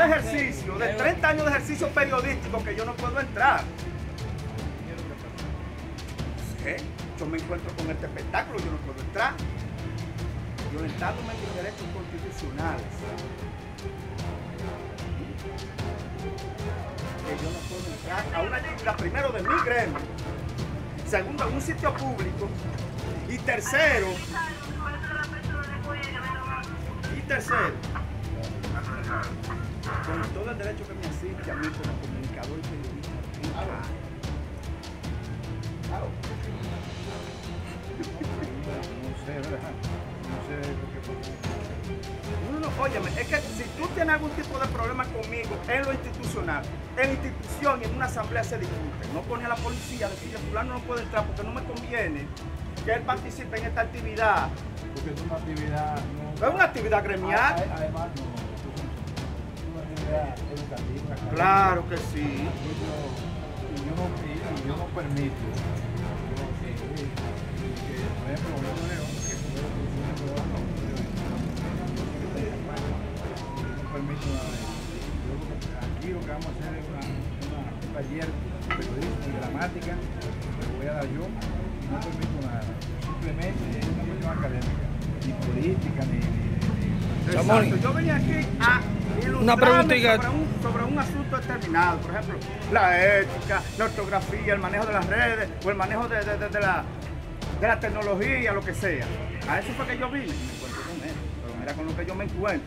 de ejercicio, de 30 años de ejercicio periodístico que yo no puedo entrar. ¿Sí? Yo me encuentro con este espectáculo, yo no puedo entrar. Violentándome mis derechos constitucionales. Que yo no puedo entrar a una actividad, primero, de mi gremio, segundo, en un sitio público, y tercero, con todo el derecho que me asiste a mí como comunicador y periodista. Claro. No sé, ¿verdad? No sé por qué. No, óyeme, es que si tú tienes algún tipo de problema conmigo en lo institucional, en la institución y en una asamblea se discute. No pone a la policía a decirle, fulano no puede entrar porque no me conviene que él participe en esta actividad. Porque es una actividad... No es una actividad gremial. Además, no. Es una actividad educativa. Claro que sí. Y yo no permito que, por ejemplo, yo veo que no permito nada de eso. Aquí lo que vamos a hacer es un taller de periodismo y gramática, que voy a dar yo, y no permito nada. Simplemente es una cuestión académica, ni política, ni Exacto. Yo venía aquí a ilustrarme sobre un asunto determinado, por ejemplo, la ética, la ortografía, el manejo de las redes o el manejo de la tecnología, lo que sea. A eso fue que yo vine y me encuentro con él, pero mira con lo que yo me encuentro.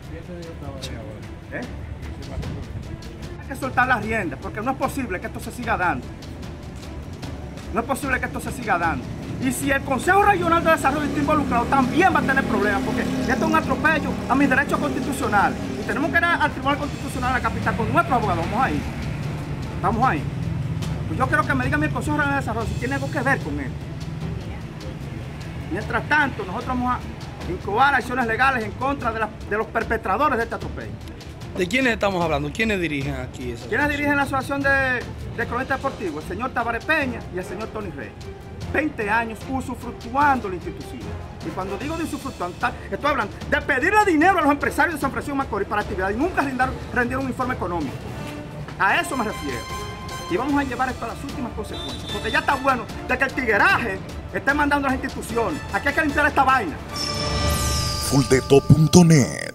Hay que soltar las riendas, porque no es posible que esto se siga dando. No es posible que esto se siga dando. Y si el Consejo Regional de Desarrollo está involucrado, también va a tener problemas, porque esto es un atropello a mis derechos constitucionales. Y tenemos que ir al Tribunal Constitucional de la capital con nuestros abogados. Vamos ahí. Vamos ahí. Pues yo quiero que me diga mi Consejo Regional de Desarrollo si tiene algo que ver con él. Mientras tanto, nosotros vamos a incoar acciones legales en contra de los perpetradores de este atropello. ¿De quiénes estamos hablando? ¿Quiénes dirigen aquí eso? ¿Quiénes dirigen la Asociación de Cronistas Deportivos? El señor Tabaré Peña y el señor Tony Rey. 20 años usufructuando la institución. Y cuando digo de usufructuando, estoy hablando de pedirle dinero a los empresarios de San Francisco de Macorís para actividad y nunca rendir un informe económico. A eso me refiero. Y vamos a llevar esto a las últimas consecuencias, porque ya está bueno de que el tigueraje esté mandando a las instituciones. Aquí hay que limpiar esta vaina. Fulldeto.net